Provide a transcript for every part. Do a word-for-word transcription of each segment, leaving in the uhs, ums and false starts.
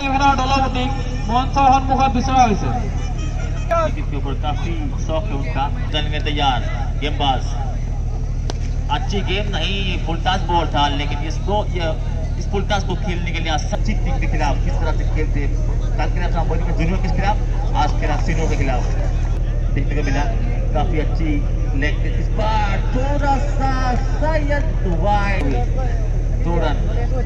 इलेवेनर दलपति मंचर सम्मुखत बिचरा होइसे। के ऊपर काफी शौक है उनका। चलने तैयार गेंदबाज, अच्छी गेम नहीं, फुल टॉस बॉल था, लेकिन इसको ये इस फुल टॉस को खेलने के लिए सच्ची टीम के खिलाफ किस तरह से खेलते, कल के खिलाफ जूनियर के खिलाफ, आज के सीनियर के खिलाफ देखने को मिला। काफी अच्छी लेग, इस बार थोड़ा सा शायद वाइड, दो रन।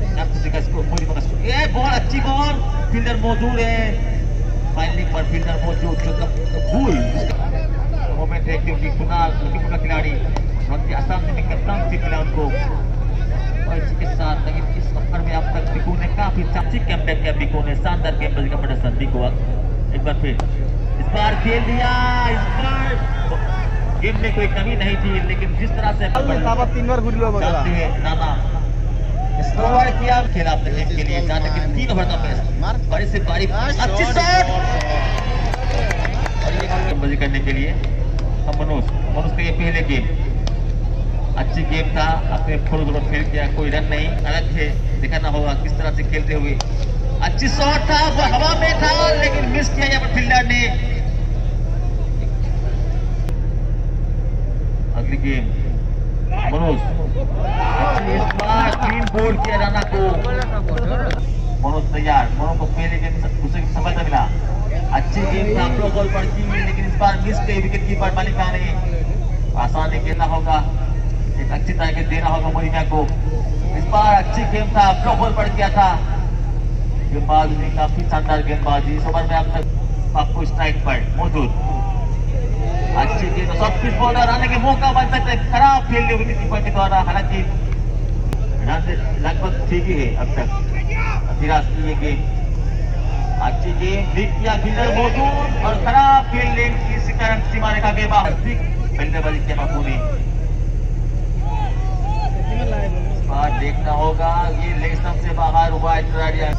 ये बॉल अच्छी बॉल, फील्डर मौजूद है, फाइनलिंग पर फील्डर मौजूद जो भूल मोमेंट है, क्योंकि कुनाल का खिलाड़ी आसाम से कप्तान से खिला उनको, और इसके साथ लेकिन इस ओवर में अब तक बिकू ने काफी अच्छी कैम्पैक किया। बिकू ने शानदार कैम्पैक का प्रदर्शन। बिकू एक बार फिर इस बार खेल दिया। इस बार गेम में कोई कमी नहीं थी, लेकिन जिस तरह से तीन बार नाना स्लोवर किया खेला अपने टीम के लिए, जहाँ तक तीन ओवर का मैच, बड़ी से बड़ी अच्छी शॉट, और ये गेंदबाजी करने के लिए हम मनोज मनोज के ये पहले गेम अच्छी गेम था, अपने फुल ओवर फेल किया, कोई रन नहीं। अलग है, दिखाना होगा किस तरह से खेलते हुए। अच्छी शॉट था, वो हवा में था, लेकिन मिस किया यहाँ पर फील्डर ने। अगली गेम मनोज, इस बार क्लीन बोल्ड किया राणा को। मनोज तैयार, मनोज को पहले गेम दूसरे सफलता मिला। अच्छी गेम था, फ्लो बॉल पर की, लेकिन इस बार मिस गई विकेट कीपर मालिका ने। आसानी खेलना होगा, एक अच्छी तरह के देना होगा मोरिनिया को। इस बार अच्छी गेम था, फ्लो बॉल पर किया था गेंदबाज ने, काफी शानदार गेंदबाजी। इस ओवर में अब तक आपको स्ट्राइक पर मौजूद अच्छी गेंद, सब पिच बॉल आने के मौका बन सकते, खराब फील्ड विकेट कीपर के द्वारा। हालांकि लगभग ठीक ही है अब तक तिरास की ये गेम। अच्छी गेम बिग किया, फील्डर मौजूद, और खराब फील्डिंग इसी कारण सीमा रेखा के बाहर बल्लेबाजी किया बापू ने। बात देखना होगा, ये लेग स्टंप से बाहर हुआ है।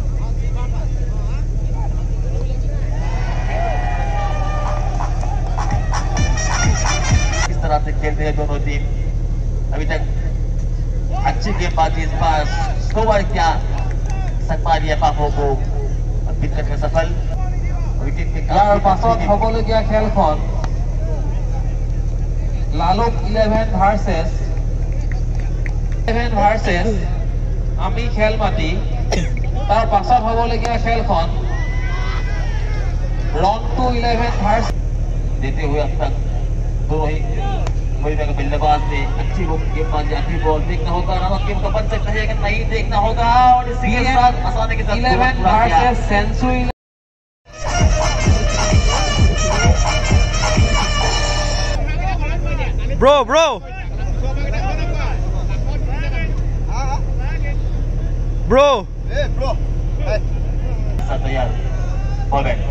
तरह से खेलते हैं दोनों टीम। अभी तक अच्छी गेंदबाजी, इस बार स्कोर किया सकमारिया पापो को बीट करने में सफल। विकेट के पाছত हबलगिया खेलखन लालुक इलेवन भार्सेस इलेवन भार्सेस आमी खेल माती, तार पाছত हबलगिया खेलखन रन टू इलेवन भार्सेस देते हुए अब तक दोनों ही बल्लेबाज ने अच्छी गेंदबाजी, अच्छी बॉल। देखना होगा राना गेम का बन सकता है कि नहीं, देखना होगा, और इसी के साथ आसानी के साथ इलेवन वर्सेस सेंसु। ब्रो ब्रो ब्रो ब्रो तैयार, बॉल बैक,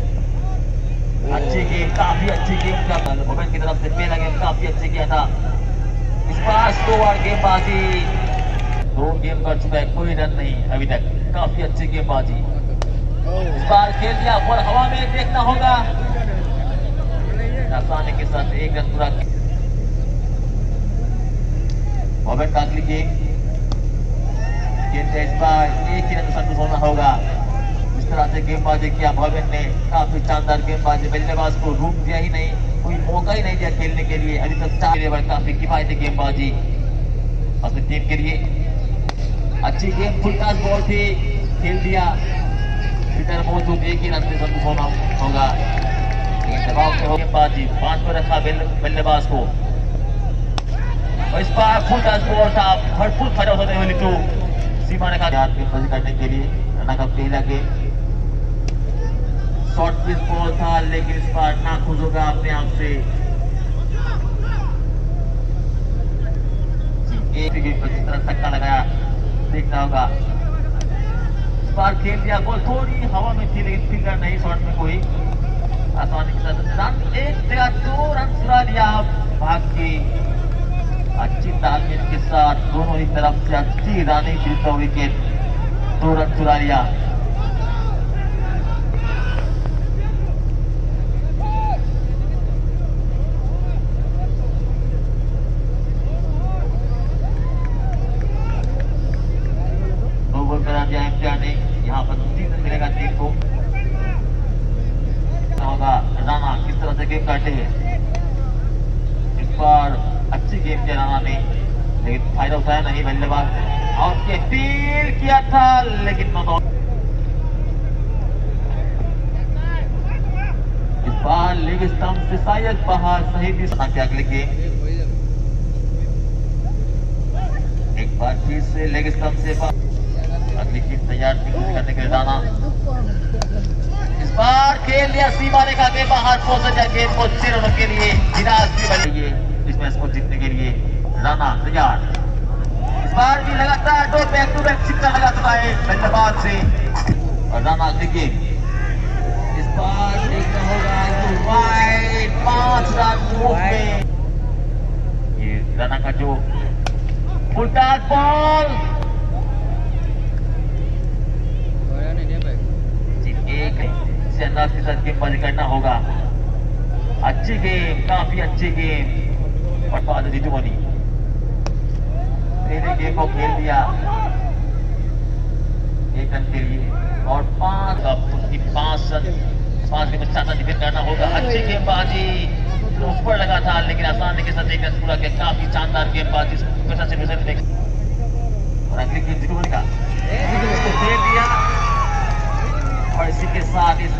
अच्छी गेम, काफी अच्छी गेम था मोमेंट की तरफ से। पहला गेम काफी अच्छी किया था, इस बार स्कोर गेमबाजी, दो गेम कर चुका है, कोई रन नहीं अभी तक। काफी अच्छी गेमबाजी, इस बार खेल दिया, बॉल हवा में, देखना होगा, आसानी के साथ एक रन पूरा। मोमेंट का अगली गेम इस बार एक ही रन संतुष्ट होना होगा। इस तरह से गेंदबाजी किया भवन ने, काफी शानदार गेंदबाजी, बल्लेबाज को रूम दिया ही नहीं, कोई मौका ही नहीं दिया खेलने के लिए। अभी तक चार लेवल काफी किफायती गेंदबाजी अपनी टीम के लिए। अच्छी गेम, फुल टॉस बॉल थी, खेल दिया, फिटर मौजूद, एक ही रन से संतुष्ट होना होगा। दबाव से गेंदबाजी, पांच पर रखा बल्लेबाज को, और इस बार फुल टॉस बॉल था, भरपूर खड़े होते हुए लिटू सीमा रेखा गेंदबाजी करने के लिए। राणा का पहला गेम शॉर्ट पिच बॉल था, लेकिन इस बार ना खुश होगा अपने आप से। एक ही गेम पर जिस तरह धक्का लगाया, देखना होगा। इस बार खेल दिया, बॉल थोड़ी हवा में थी, लेकिन फील्डर नहीं, शॉट में कोई आसानी के साथ रन, एक जगह दो रन चुरा लिया भाग की। अच्छी तालमेल के साथ दोनों ही तरफ से अच्छी रानी जीता विकेट, दो रन चुरा लिया। दो गोल करा दिया इम्तियाज ने, यहाँ पर तीन रन करते हैं। इस बार अच्छी गेम किया राणा ने, लेकिन फायदा उठाया नहीं बल्लेबाज, और के फील किया था लेकिन नॉट आउट। इस बार लेग स्टंप से शायद बाहर, सही दिशा के अगले गेम। एक बार फिर से लेग स्टंप से बाहर, अगली गेम तैयार करने के लिए राणा। इस बार खेल लिया सीमा रेखा के बाहर, पहुंच गया गेम को छह रनों के लिए निराश भी बनिए इस मैच को जीतने के लिए राणा तैयार। इस बार भी लगातार दो बैक टू बैक छिक्का लगा चुका है बल्लेबाज से, और राणा अगली गेम। इस बार देखना होगा वाइड, पांच रन मूव में। ये राणा का जो उल्टा बॉल, एक से अंदाज के साथ गेमबाजी करना होगा। अच्छी गेम, काफी अच्छी गेम, और बाद जीतू बनी। पहले गेम को खेल दिया एक रन के लिए, और पांच पांच रन पांच गेम अच्छा डिफेंड करना होगा। अच्छी गेमबाजी, ऊपर लगा था लेकिन आसानी के साथ एक रन पूरा किया। काफी शानदार गेमबाजी, और अगली गेम जीतू बनी का खेल दिया, और इसी के साथ इस